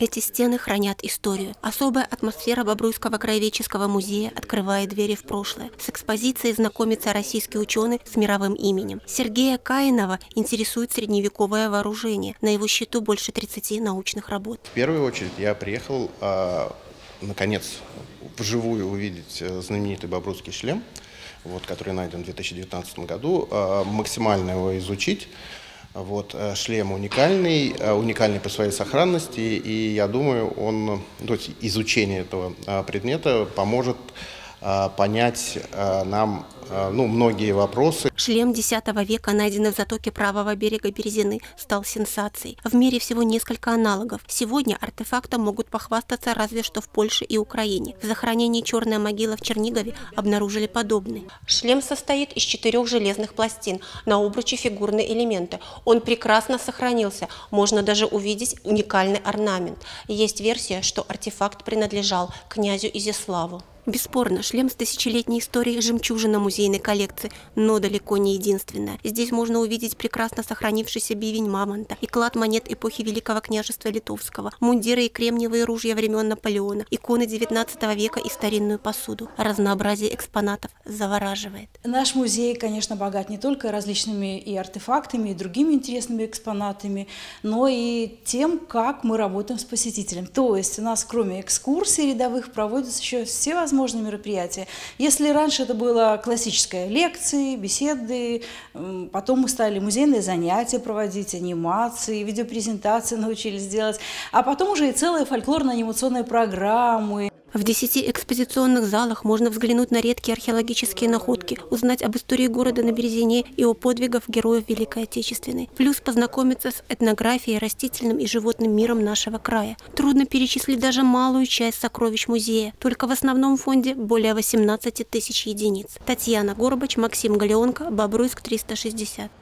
Эти стены хранят историю. Особая атмосфера Бобруйского краеведческого музея открывает двери в прошлое. С экспозицией знакомится российский ученый с мировым именем. Сергея Каинова интересует средневековое вооружение. На его счету больше 30 научных работ. В первую очередь я приехал, наконец, вживую увидеть знаменитый бобруйский шлем, который найден в 2019 году, максимально его изучить. Шлем уникальный по своей сохранности, и я думаю, изучение этого предмета поможет понять нам многие вопросы. Шлем X века, найденный в затоке правого берега Березины, стал сенсацией. В мире всего несколько аналогов. Сегодня артефактом могут похвастаться разве что в Польше и Украине. В захоронении «Черная могила» в Чернигове обнаружили подобный. Шлем состоит из 4 железных пластин, на обруче фигурные элементы. Он прекрасно сохранился, можно даже увидеть уникальный орнамент. Есть версия, что артефакт принадлежал князю Изяславу. Бесспорно, шлем с тысячелетней историей – жемчужина музейной коллекции, но далеко не единственная. Здесь можно увидеть прекрасно сохранившийся бивень мамонта и клад монет эпохи Великого княжества Литовского, мундиры и кремниевые ружья времен Наполеона, иконы XIX века и старинную посуду. Разнообразие экспонатов завораживает. Наш музей, конечно, богат не только различными и артефактами, и другими интересными экспонатами, но и тем, как мы работаем с посетителем. То есть у нас, кроме экскурсий рядовых, проводятся еще все возможные мероприятия. Если раньше это было классическое лекции, беседы, потом мы стали музейные занятия проводить, анимации, видеопрезентации научились делать, а потом уже и целые фольклорно-анимационные программы. В 10 экспозиционных залах можно взглянуть на редкие археологические находки, узнать об истории города на Березине и о подвигах героев Великой Отечественной. Плюс познакомиться с этнографией, растительным и животным миром нашего края. Трудно перечислить даже малую часть сокровищ музея. Только в основном фонде более 18 тысяч единиц. Татьяна Горбач, Максим Галеонко, Бобруйск 360.